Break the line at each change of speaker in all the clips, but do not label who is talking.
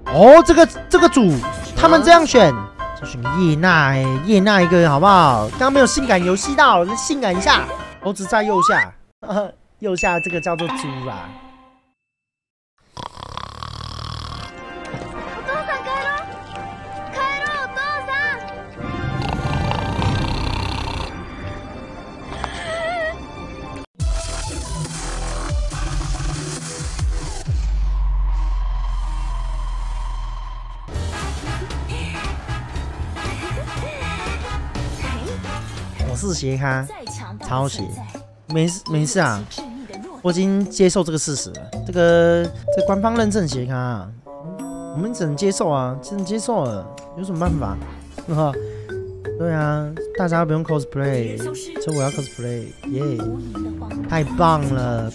哦，这个组他们这样选，就选叶娜叶娜一个好不好？刚刚没有性感游戏到，性感一下，猴子在右下，右下这个叫做猪啦。我是斜咖，抄袭，没事啊，我已经接受这个事实了。这官方认证斜咖啊，我们只能接受啊，只能接受了，有什么办法？对啊，大家不用 cosplay， 就我要 cosplay， 耶、太棒了！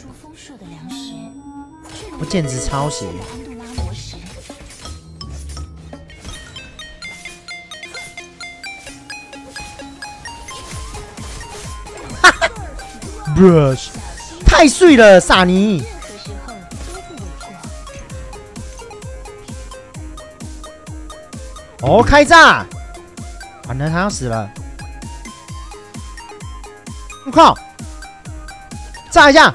我简直抄袭。brush 太碎了，傻尼！哦，开炸！完了，他要死了！我靠！炸一下！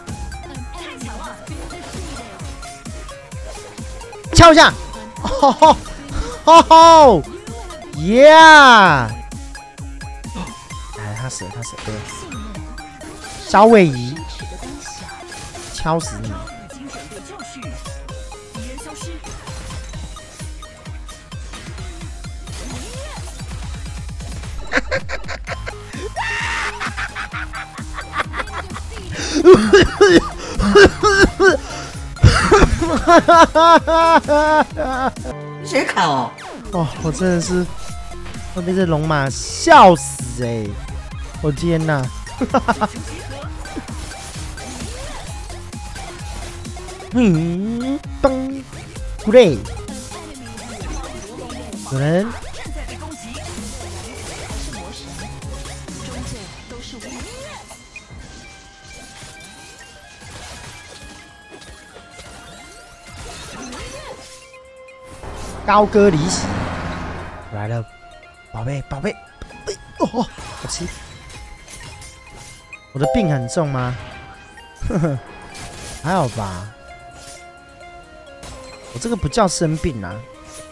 敲一下！吼吼吼吼！耶！哎，他死了，他死了，对。小尾仪，敲死你！
谁砍哦？
哦，我真的是会被这龙马笑死哎！我天哪！咚 ，great， 有人。高歌离席来了，宝贝，宝贝，哦，好吃。我的病很重吗？呵呵，还好吧。我这个不叫生病啊，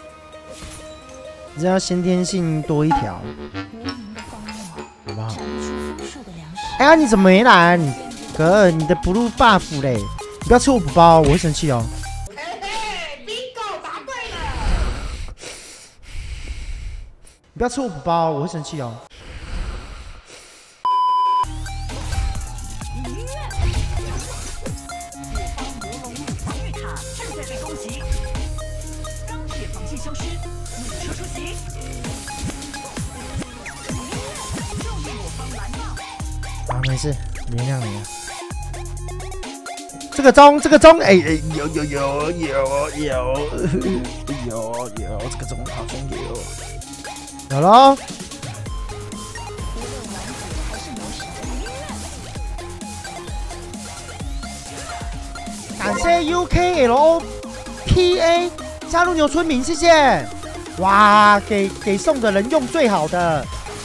只要先天性多一条，好不好？哎呀，你怎么没来？你哥，你的 blue buff 嘞！你不要吃我补包，我会生气哦。不要吃我补包，我会生气哦。啊，没事，原谅你了。这个钟，哎，有，这个钟好像有。有喽！感谢 UKLOPA 加入牛村民，谢谢！哇，给送的人用最好的。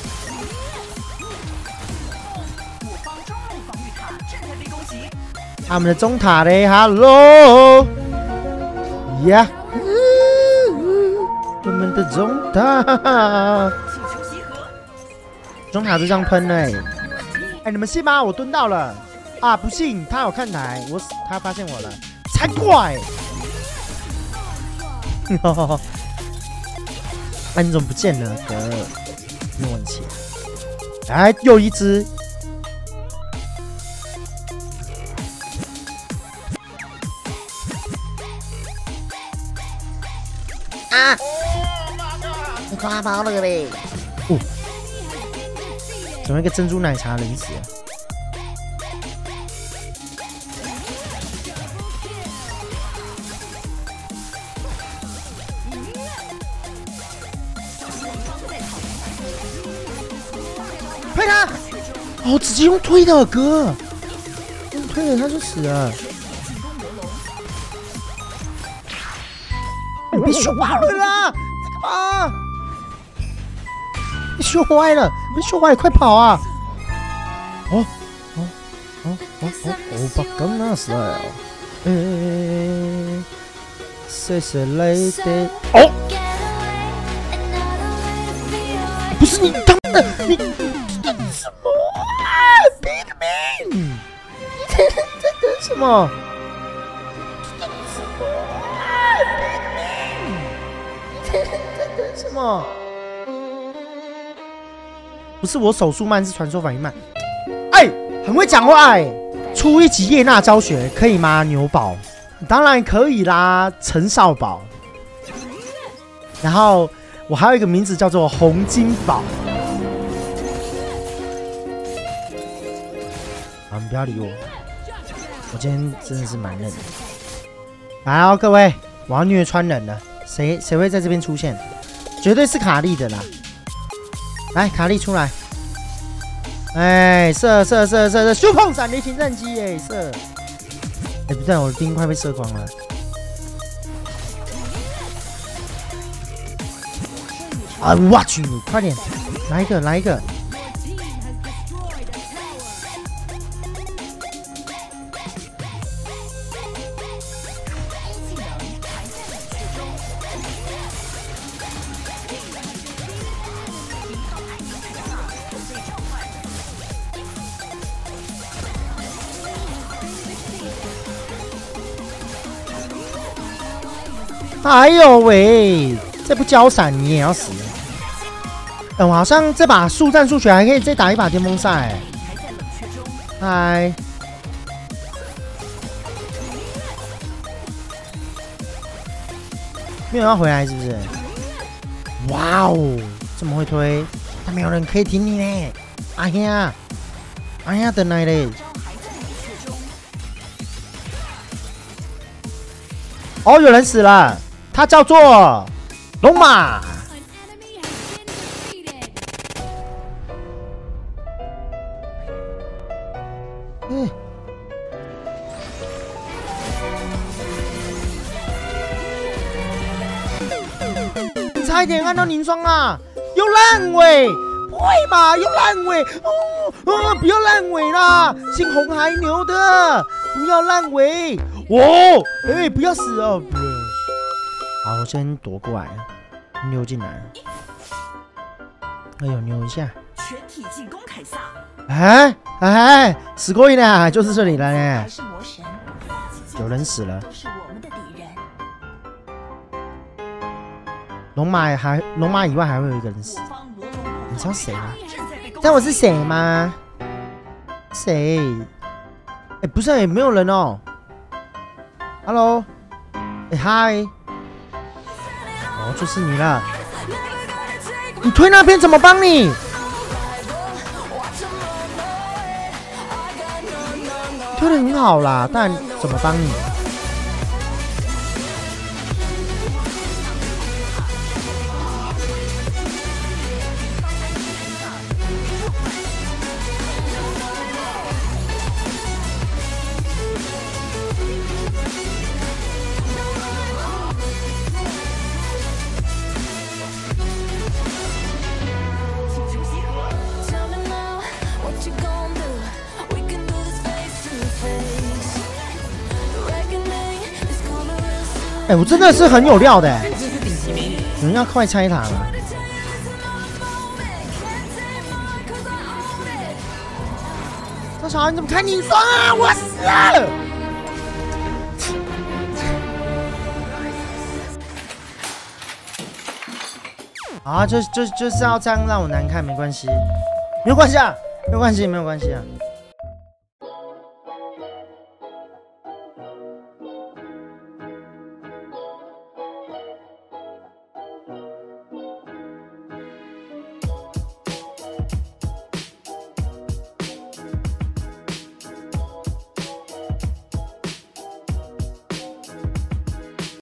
他们的中塔嘞 ，Hello， 呀、我们的中塔，中塔就这样喷了哎，你们信吗？我蹲到了啊！不信，他有看台，他发现我了，才怪！哎，你怎么不见了，哥？没问题。来，又一只。啊！你抓包了呗！哦，怎么一个珍珠奶茶零食啊？推他！哦，直接用推的哥，用推的他就死了。你别修好了啦！在干嘛？你修坏了，你修坏了，快跑啊！哦，把刚那时候，谢谢 Lady。哦，不是你他妈的，你什么啊 ？Big Man， 你在等什么？在等什么？不是我手速慢，是传送反应慢。哎，很会讲话哎！出一集叶娜教学可以吗？牛宝，当然可以啦，陈少宝。然后我还有一个名字叫做洪金宝。啊，你不要理我，我今天真的是蛮累的。来哦，各位，我要虐穿人了。谁会在这边出现？绝对是卡莉的啦！来，卡莉出来！哎，射！咻碰闪雷霆战机哎，射！哎，不对，我的兵快被射光了。啊，我去！快点，来一个！哎呦喂！再不交闪你也要死了。我好像这把速战速决还可以再打一把巅峰赛。嗨，没有要回来是不是？哇哦，这么会推，但没有人可以挺你呢。哎呀，等来嘞！哦，有人死了。他叫做龙马。差一点按到凝霜啊！有烂尾，不会吧？有烂尾不要烂尾啦！姓红还牛的，不要烂尾不要死哦！好，我先躲过来，溜进来。哎呦，扭一下！全体进攻凯撒！哎，死过瘾了，就是这里了呢。有人死了。龙马以外还会有一个人死，你知道谁吗？知道我是谁吗？谁？哎，不是，没有人哦。Hello， 哎嗨。哦，就是你了。你推那边怎么帮你？推得很好啦，但怎么帮你？哎，我真的是很有料的，有人要快拆塔了。这小孩你怎么开凝霜啊？我死了！啊，就是要这样让我难看，没关系，没有关系啊。